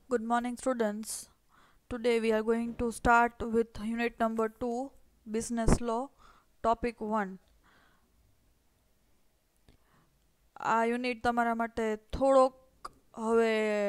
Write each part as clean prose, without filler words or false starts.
Good morning, students. Today we are going to start with unit number 2, Business Law, topic 1. આ unit તમારા માટે થોડોક હવે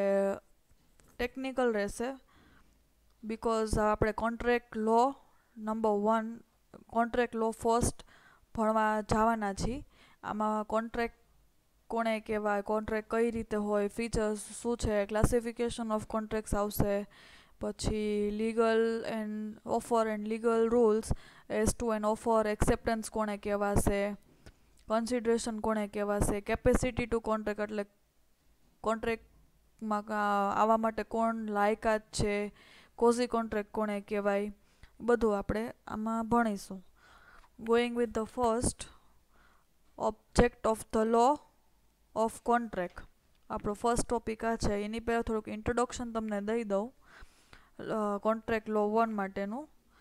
technical રહેશે બીકોઝ આપણે contract law number 1 contract law first ભણવા જવાના છીએ. આમાં કોન્ટ્રાક્ટ કોણે કહેવાય, કોન્ટ્રાક્ટ કઈ રીતે હોય, ફીચર્સ શું છે, ક્લાસિફિકેશન ઓફ કોન્ટ્રાક્ટ્સ આવશે, પછી legal and offer and legal rules as to an offer, acceptance કોણે કહેવાશે, કન્સિડરેશન કોણે કહેવાશે, કેપેસિટી ટુ કોન્ટ્રાક્ટ એટલે કોન્ટ્રાક્ટમાં આવવા માટે કોણ લાયકાત છે, કોઝી કોન્ટ્રાક્ટ કોણે કહેવાય, બધું આપણે આમાં ભણીશું. Going with the first object of the law of contract. આપણો ફર્સ્ટ ટોપિક આ છે. એની પહેલાં થોડુંક ઇન્ટ્રોડક્શન તમને દઈ દઉં કોન્ટ્રાક્ટ લો 1 માટેનું.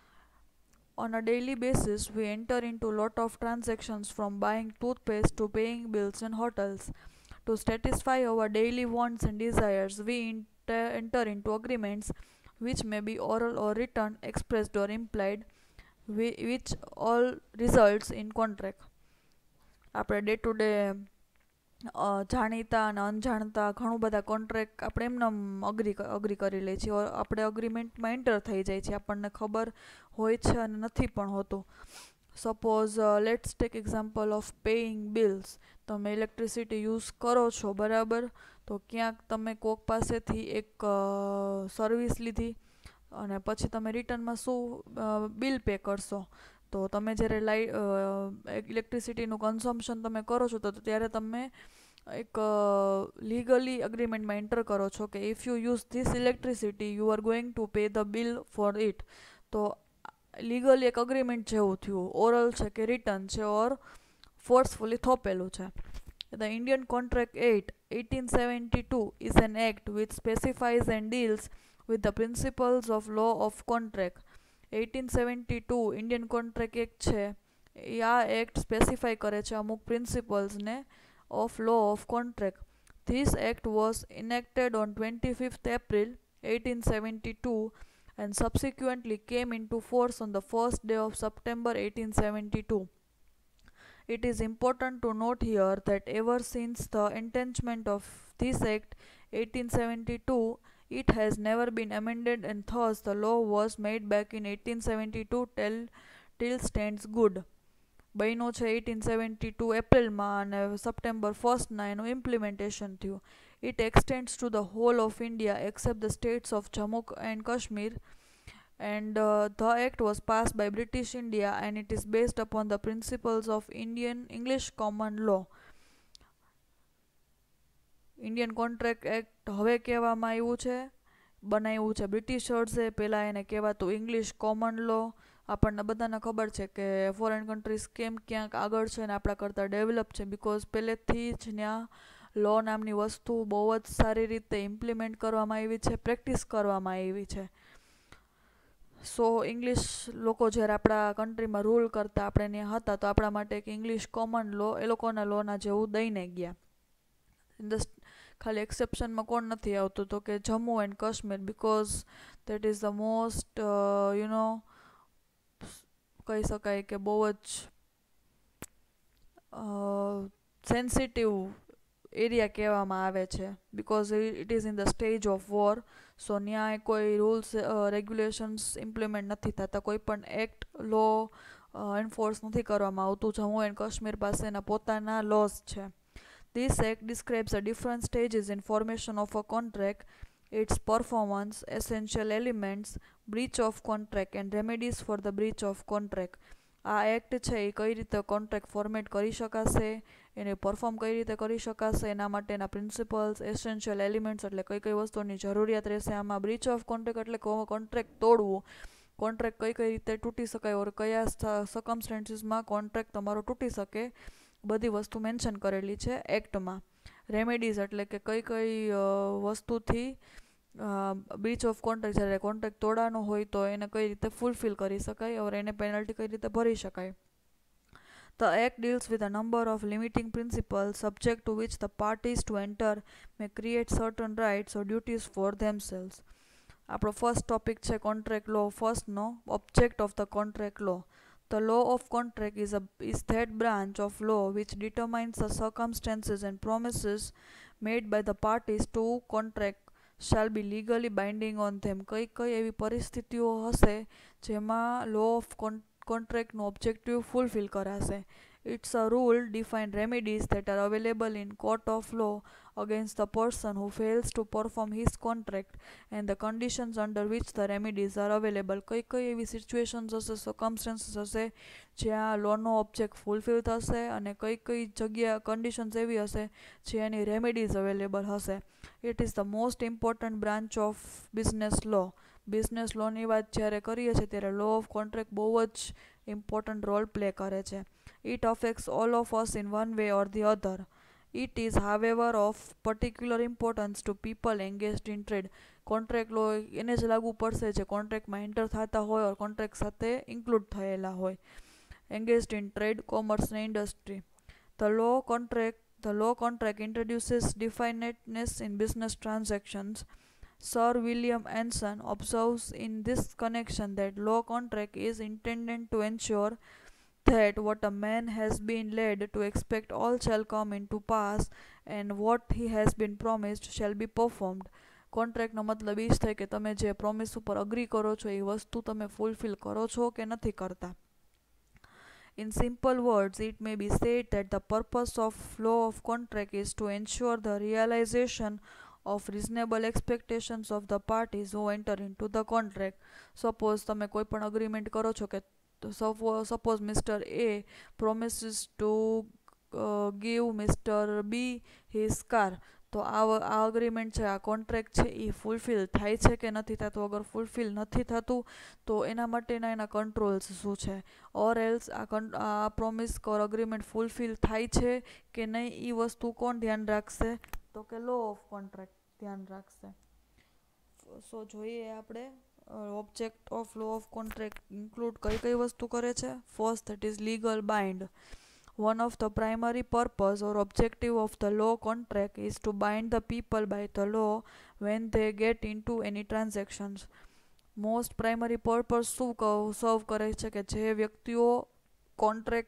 On a daily basis, we enter into a lot of transactions from buying toothpaste to paying bills in hotels. To satisfy our daily wants and desires, we enter into agreements which may be oral or written, expressed or implied, which all results in contract. આપણે day to day જાણીતા અને અણજાણતા ઘણું બધા contract આપણે એમને agree કરી લઈએ છીએ. આપણે અગ્રીમેન્ટમાં એન્ટર થઈ જાય છે, આપણને ખબર હોય છે અને નથી પણ હોતું. Suppose let's take example of paying bills. તમે ઇલેક્ટ્રિસિટી યુઝ કરો છો, બરાબર, તો ક્યાંક તમે કોક પાસેથી એક સર્વિસ લીધી અને પછી તમે રિટર્નમાં શું બિલ પે કરશો. તો તમે જ્યારે ઇલેક્ટ્રિસિટીનું કન્ઝમ્પશન તમે કરો છો તો ત્યારે તમે એક લીગલી અગ્રીમેન્ટમાં એન્ટર કરો છો કે if you use this electricity you are going to pay the bill for it. તો લીગલી એક અગ્રીમેન્ટ જેવું થયું, ઓરલ છે કે રિટર્ન છે ઓર ફોર્સફુલી થોપેલું છે. The Indian Contract Act 1872 is an act which specifies and deals with the principles of law of contract. 1872 Indian contract act છે. એ આ એક્ટ સ્પેસિફાય કરે છે અમુક પ્રિન્સિપલ્સને of law of contract. This act was enacted on 25th April 1872 and subsequently came into force on the first day of September 1872. It is important to note here that ever since the enactment of this act 1872, it has never been amended and thus the law was made back in 1872 till stands good. બન્યો છે 1872 એપ્રિલમાં અને September 1ના એનું implementation થયું. It extends to the whole of India except the states of Jammu and Kashmir and the act was passed by British India and it is based upon the principles of English common law. Indian contract act હવે કહેવામાં આવ્યું છે, બનાવ્યું છે બ્રિટિશર્સે, પહેલાં એને કહેવાતું English common લો. આપણને બધાને ખબર છે કે ફોરેન કન્ટ્રીઝ કેમ ક્યાંક આગળ છે અને આપણા કરતાં ડેવલપ છે બિકોઝ પહેલેથી જ ત્યાં લો નામની વસ્તુ બહુ જ સારી રીતે ઇમ્પ્લિમેન્ટ કરવામાં આવી છે, પ્રેક્ટિસ કરવામાં આવી છે. સો ઇંગ્લિશ લોકો જ્યારે આપણા કન્ટ્રીમાં રૂલ કરતા આપણે ત્યાં હતા તો આપણા માટે એક ઇંગ્લિશ કોમન લો એ લોકોના લોના જેવું દઈને ગયા. ખાલી એક્સેપ્શનમાં કોણ નથી આવતું તો કે Jammu and Kashmir because that is the most કહી શકાય કે બહુ જ સેન્સિટિવ એરિયા કહેવામાં આવે છે because it is in the stage of war. So ત્યાં કોઈ રૂલ્સ રેગ્યુલેશન્સ ઇમ્પ્લિમેન્ટ નથી થતા, કોઈ પણ એક્ટ લો એન્ફોર્સ નથી કરવામાં આવતું. જમ્મુ એન્ડ કાશ્મીર પાસેના પોતાના લોઝ છે. This act describes the different stages in formation of a contract, its performance, essential elements, breach of contract and remedies for the breach of contract. આ એક્ટ છે એ કઈ રીતે કોન્ટ્રાક્ટ ફોર્મેટ કરી શકાશે, એને પરફોર્મ કઈ રીતે કરી શકાશે, એના માટેના પ્રિન્સિપલ્સ, એસેન્શિયલ એલિમેન્ટ્સ એટલે કઈ કઈ વસ્તુની જરૂરિયાત રહેશે આમાં. બ્રીચ ઓફ કોન્ટ્રાક્ટ એટલે કોન્ટ્રાક્ટ તોડવું, કોન્ટ્રાક્ટ કઈ કઈ રીતે તૂટી શકાય ઓર કયા સર્કમસ્ટેન્સીસમાં કોન્ટ્રાક્ટ તમારો તૂટી શકે, બધી વસ્તુ મેન્શન કરેલી છે એક્ટમાં. રેમેડીઝ એટલે કે કઈ કઈ વસ્તુથી બ્રીચ ઓફ કોન્ટ્રાક્ટ જ્યારે કોન્ટ્રાક્ટ તોડાનો હોય તો એને કઈ રીતે ફૂલફિલ કરી શકાય ઓર એને પેનલ્ટી કઈ રીતે ભરી શકાય. The Act deals with a number of limiting principles subject to which the parties to enter may create certain rights or duties for themselves. આપણો ફર્સ્ટ ટોપિક છે કોન્ટ્રાક્ટ લો. ફર્સ્ટનો object of the contract law. The law of contract is that branch of law which determines the circumstances and promises made by the parties to contract shall be legally binding on them. કઈ એવી પરિસ્થિતિઓ હશે જેમાં law of કોન્ટ્રાક્ટનું objective fulfil કરાશે. It's a rule define remedies that are available in court of law against the person who fails to perform his contract and the conditions under which the remedies are available. કઈ એવી situations હશે, circumstances હશે જ્યાં લોનો object fulfil થશે અને કઈ જગ્યા conditions એવી હશે જે એની રેમેડીઝ અવેલેબલ હશે. It is the most important branch of business law. Business લોની વાત જ્યારે કરીએ છીએ ત્યારે લો ઓફ કોન્ટ્રાક્ટ બહુ જ ઇમ્પોર્ટન્ટ રોલ પ્લે કરે છે. It affects all of us in one way or the other. It is, however, of particular importance to people engaged in trade. Contract law એને જ લાગુ પડશે જે કોન્ટ્રાક્ટમાં એન્ટર થતા હોય ઓર કોન્ટ્રાક્ટ સાથે ઇન્ક્લુડ થયેલા હોય. Engaged in trade, commerce and industry. The law contract introduces definiteness in business transactions. Sir William Anson observes in this connection that law contract is intended to ensure that what a man has been led to expect all shall come into pass and what he has been promised shall be performed. કોન્ટ્રાક્ટનો મતલબ એ જ થાય કે તમે જે promise ઉપર agree કરો છો એ વસ્તુ તમે ફૂલફિલ કરો છો કે નથી કરતા. In simple words, it may be said that the purpose of law of contract is to ensure the realization of reasonable expectations of the parties who enter into the contract. Suppose તમે કોઈ પણ agreement કરો છો કે suppose Mr. A promises to give Mr. B his car. તો આ agreement છે, આ કોન્ટ્રાક્ટ છે એ ફૂલફિલ થાય છે કે નથી થતું. અગર ફૂલફિલ નથી થતું તો એના માટેના એના કંટ્રોલ્સ શું છે. ઓર એલ્સ આ પ્રોમિસ ઓર અગ્રીમેન્ટ ફૂલફિલ થાય છે કે નહીં એ વસ્તુ કોણ ધ્યાન રાખશે તો કે લો ઓફ કોન્ટ્રાક્ટ ધ્યાન રાખશે. સો જોઈએ આપણે object of law of contract include કઈ વસ્તુ કરે છે. First that is legal bind. One of the primary purpose or objective of the law contract is to bind the people by the law when they get into any transactions. Most primary purpose શું સર્વ કરે છે કે જે વ્યક્તિઓ contract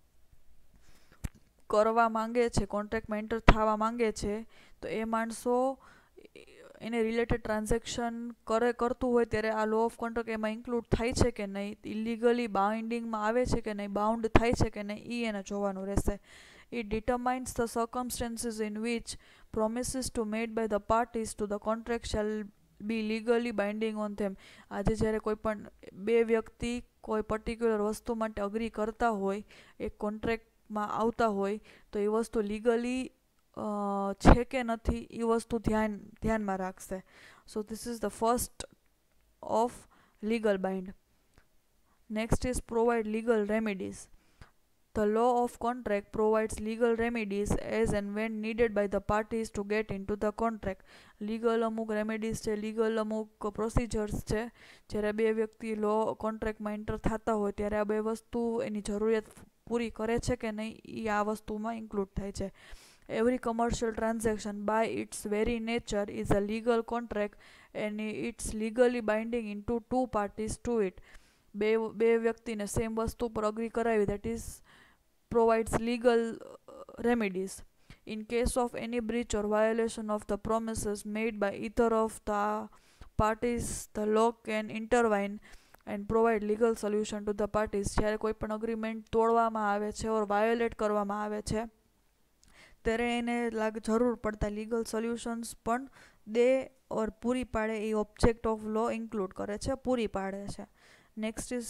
કરવા માંગે છે, કોન્ટ્રાક્ટમાં એન્ટર થવા માંગે છે તો એ માણસો એને રિલેટેડ ટ્રાન્ઝેક્શન કરતું હોય ત્યારે આ લો ઓફ કોન્ટ્રાક્ટ એમાં ઇન્ક્લુડ થાય છે કે નહીં, ઇલીગલી બાઇન્ડિંગમાં આવે છે કે નહીં, બાઉન્ડ થાય છે કે નહીં એ એને જોવાનું રહેશે. It determines the circumstances in which promises to made by the parties to the contract shall be legally binding on them. આજે જ્યારે કોઈ પણ બે વ્યક્તિ કોઈ પર્ટિક્યુલર વસ્તુ માટે અગ્રી કરતા હોય, એક કોન્ટ્રાક્ટમાં આવતા હોય તો એ વસ્તુ લીગલી છે કે નથી એ વસ્તુ ધ્યાનમાં રાખશે. So this is the first of legal bind. Next is provide legal remedies. The law of contract provides legal remedies as and when needed by the parties to get into the contract. Legal અમુક remedies છે, legal અમુક procedures છે. જ્યારે બે વ્યક્તિ લો કોન્ટ્રાક્ટમાં enter થતા હોય ત્યારે આ બે વસ્તુ એની જરૂરિયાત પૂરી કરે છે કે નહીં એ આ વસ્તુમાં ઇન્ક્લુડ થાય છે. Every commercial transaction by its very nature is a legal contract and it's legally binding into two parties to it. બે વ્યક્તિને સેમ વસ્તુ પર અગ્રી કરાવી that is provides legal remedies. In case of any breach or violation of the promises made by either of the parties, the law can intervene and provide legal solution to the parties. જ્યારે કોઈ પણ agreement તોડવામાં આવે છે ઓર violet કરવામાં આવે છે ત્યારે એને જરૂર પડતા લીગલ સોલ્યુશન્સ પણ દે ઓર પૂરી પાડે એ ઓબ્જેક્ટ ઓફ લો ઇન્ક્લુડ કરે છે, પૂરી પાડે છે. Next is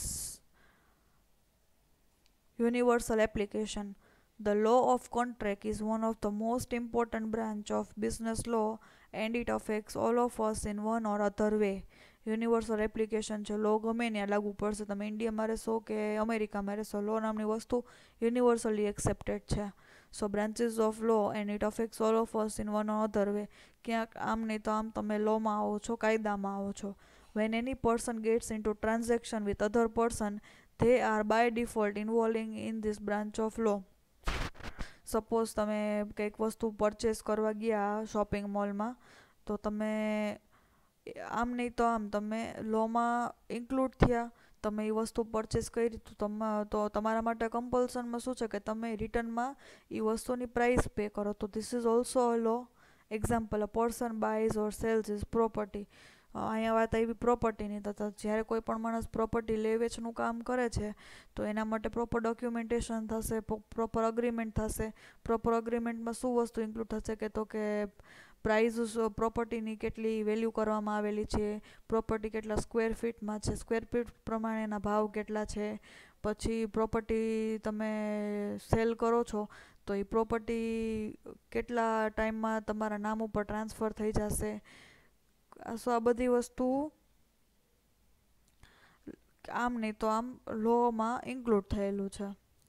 universal application. The law of contract is one of the most important branch of business law and it affects all of us in one or other way. Universal application છે. Law ગમે ત્યાં લાગુ પડશે. તમે ઇન્ડિયામાં રહેશો કે અમેરિકામાં રહેશો, લો નામની વસ્તુ યુનિવર્સલી એક્સેપ્ટેડ છે. So branches of law and it affects all of us in one or other way. ક્યાંક આમ નહીં તો આમ તમે લોમાં આવો છો, કાયદામાં આવો છો. When any person gets into transaction with other person, they are by default involving in this branch of law. Suppose તમે કંઈક વસ્તુ પરચેસ કરવા ગયા શોપિંગ મોલમાં, તો તમે આમ નહીં તો આમ તમે લોમાં ઇન્ક્લુડ થયા, તમે એ વસ્તુ પરચેસ કરી તો તમારા માટે કમ્પલ્સનમાં શું છે કે તમે રિટર્નમાં એ વસ્તુની પ્રાઇસ પે કરો. તો this is also a law. Example, a person buys or sells is property. અહીંયા વાત આવી પ્રોપર્ટીની, તો જ્યારે કોઈ પણ માણસ પ્રોપર્ટી લે વેચનું કામ કરે છે તો એના માટે પ્રોપર ડોક્યુમેન્ટેશન થશે, પ્રોપર અગ્રીમેન્ટ થશે. પ્રોપર અગ્રીમેન્ટમાં શું વસ્તુ ઇન્ક્લુડ થશે કે પ્રાઇઝ પ્રોપર્ટીની કેટલી વેલ્યુ કરવામાં આવેલી છે, પ્રોપર્ટી કેટલા સ્ક્વેર ફીટમાં છે, સ્ક્વેર ફીટ પ્રમાણેના ભાવ કેટલા છે, પછી પ્રોપર્ટી તમે સેલ કરો છો તો એ પ્રોપર્ટી કેટલા ટાઈમમાં તમારા નામ ઉપર ટ્રાન્સફર થઈ જશે. સો આ બધી વસ્તુ આમ નહીં તો આમ લોમાં ઇન્ક્લુડ થયેલું છે.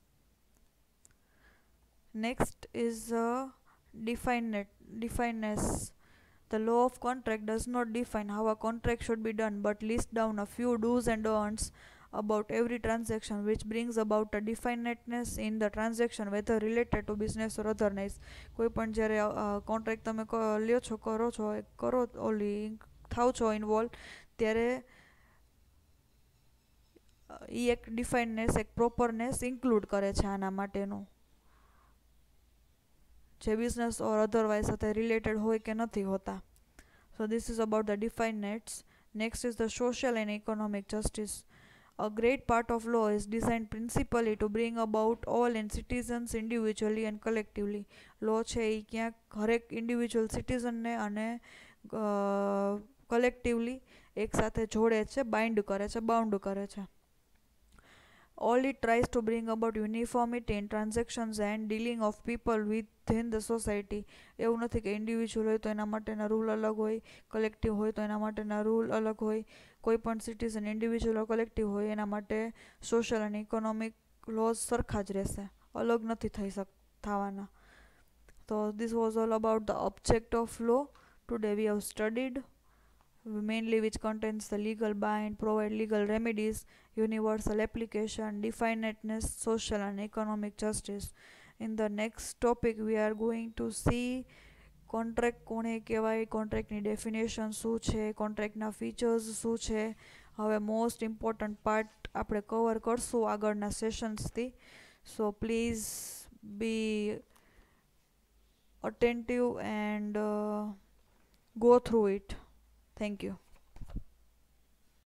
Next is defineness. The law of contract does not define how a contract should be done, but lists down a few do's and don'ts about every transaction, which brings about a definiteness in the transaction, whether related to business or otherwise. કોઈ પણ જ્યારે contract તમે લ્યો છો, કરો ઓલી થાવ છો ઇન્વોલ્વ, ત્યારે એ એક ડિફાઇનનેસ, એક પ્રોપરનેસ ઇન્ક્લુડ કરે છે આના માટેનું, જે બિઝનેસ ઓર અધરવાઇઝ સાથે રિલેટેડ હોય કે નથી હોતા. So this is about the definiteness. Next is the social and economic justice. A great part of law is designed principally to bring about all in citizens individually and collectively. Law છે એ ક્યાંક હરેક individual સિટીઝનને અને collectively એક સાથે જોડે છે, bind કરે છે, બાઉન્ડ કરે છે. All it tries to bring about uniformity in transactions and dealing of people within the society. એવું નથી કે ઇન્ડિવિજ્યુઅલ હોય તો એના માટેના રૂલ અલગ હોય, કલેક્ટિવ હોય તો એના માટેના રૂલ અલગ હોય. કોઈ પણ સિટીઝન ઇન્ડિવિજ્યુઅલ કલેક્ટિવ હોય એના માટે સોશિયલ અને ઇકોનોમિક લોઝ સરખા જ રહેશે, અલગ નથી થવાના. તો this was all about the object of law. Today we have studied mainly which contains the legal bind, provide legal remedies, universal application, definiteness, social and economic justice. In the next topic we are going to see contract કોને કહેવાય, કોન્ટ્રાક્ટની definition શું છે, કોન્ટ્રાક્ટના features શું છે. હવે most important part આપણે cover કરશું આગળના સેશન્સથી. So please be attentive and go through it. Thank you.